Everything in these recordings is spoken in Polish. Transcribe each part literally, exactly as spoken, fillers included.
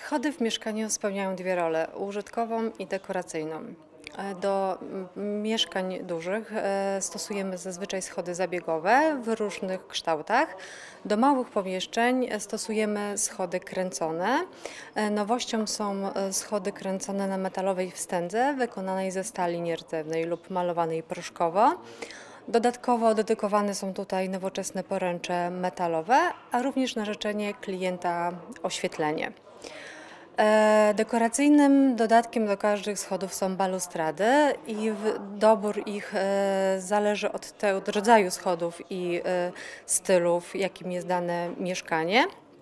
Schody w mieszkaniu spełniają dwie role: użytkową i dekoracyjną. E, Do mm, mieszkań dużych e, stosujemy zazwyczaj schody zabiegowe w różnych kształtach. Do małych pomieszczeń e, stosujemy schody kręcone. E, Nowością są e, schody kręcone na metalowej wstędze wykonanej ze stali nierdzewnej lub malowanej proszkowo. Dodatkowo dedykowane są tutaj nowoczesne poręcze metalowe, a również na życzenie klienta oświetlenie. E, Dekoracyjnym dodatkiem do każdych schodów są balustrady i w- dobór ich e, zależy od, te, od rodzaju schodów i e, stylów, jakim jest dane mieszkanie.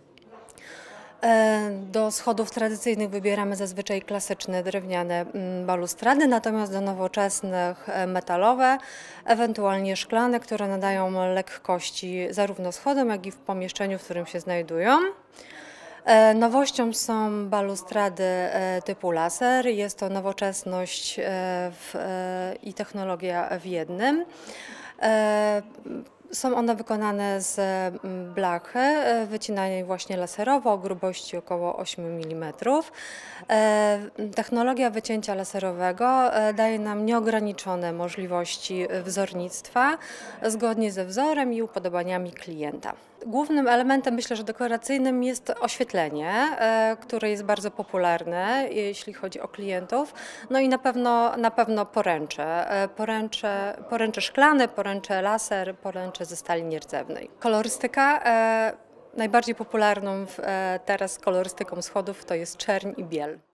E, Do schodów tradycyjnych wybieramy zazwyczaj klasyczne drewniane mm, balustrady, natomiast do nowoczesnych e, metalowe, ewentualnie szklane, które nadają lekkości zarówno schodom, jak i w pomieszczeniu, w którym się znajdują. E, Nowością są balustrady e, typu laser. Jest to nowoczesność e, w, e, i technologia w jednym. E, Są one wykonane z mm, blachy e, wycinanej właśnie laserowo o grubości około osiem milimetrów. E, Technologia wycięcia laserowego e, daje nam nieograniczone możliwości wzornictwa zgodnie ze wzorem i upodobaniami klienta. Głównym elementem, myślę, że dekoracyjnym jest oświetlenie, e, które jest bardzo popularne, jeśli chodzi o klientów. No i na pewno, na pewno poręcze. E, Poręcze, poręcze szklane, poręcze laser, poręcze ze stali nierdzewnej. Kolorystyka. e, Najbardziej popularną w- e, teraz kolorystyką schodów to jest czerń i biel.